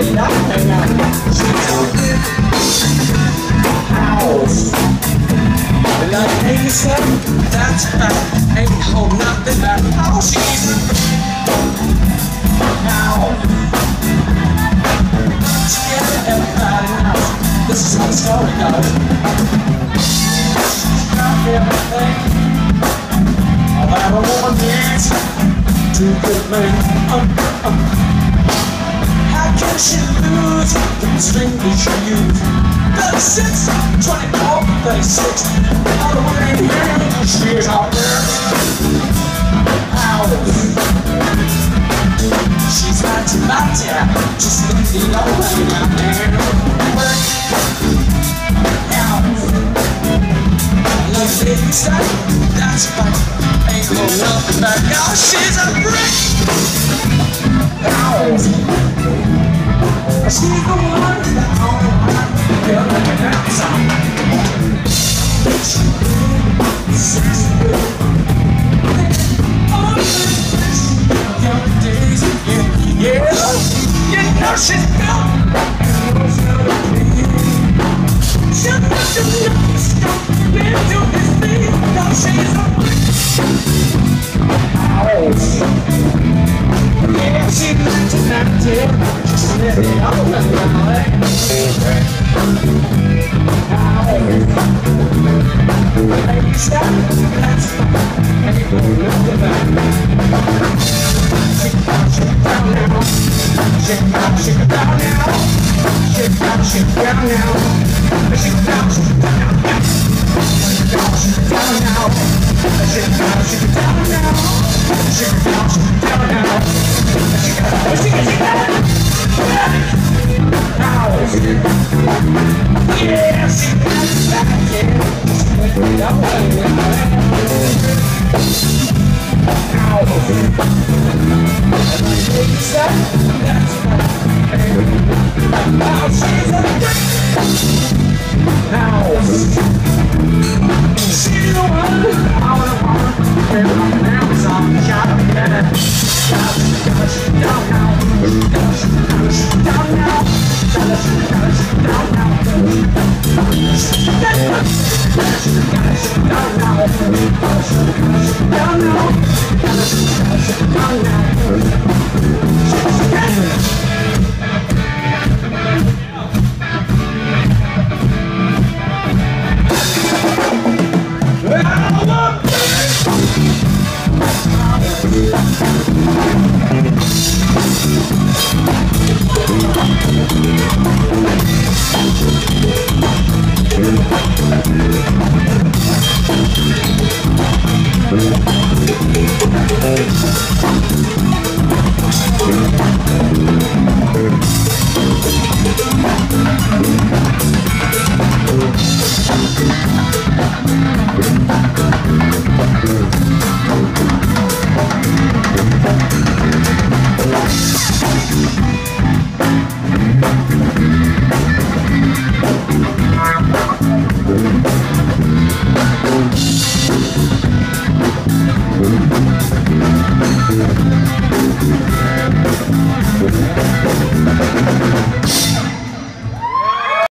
That's back, ain't hold nothing back. How she's now. Together, everybody knows this is how the story goes. She's got everything all that a woman needs to get laid. How can she lose the string that she used? 36, 24, 36. All the way here, she's out there. Hours. She's mighty, just like the old lady out there. Work. Hours. Like baby style, that's right. Ain't no nothing back. Now she's a brick. Hours. She's the one that feel like an outside. Sexy girl. Young days, yeah. You know she's built. She'll put the nuts into his feet. Now she's a yeah, she likes it now too. Just let it all run away. Lady, stop, that's fine. Ain't no looking back. Shake it down now. Shake it down now. Shake it down now. Shake it down now. Shake it down now. Shake it down now. Shake it down now. Shake it down now. Yeah, she got it back, yeah. Now she's a brick. Now she's the one I wanna want. Now it's all shot up, yeah. Down now. Down now. Down now.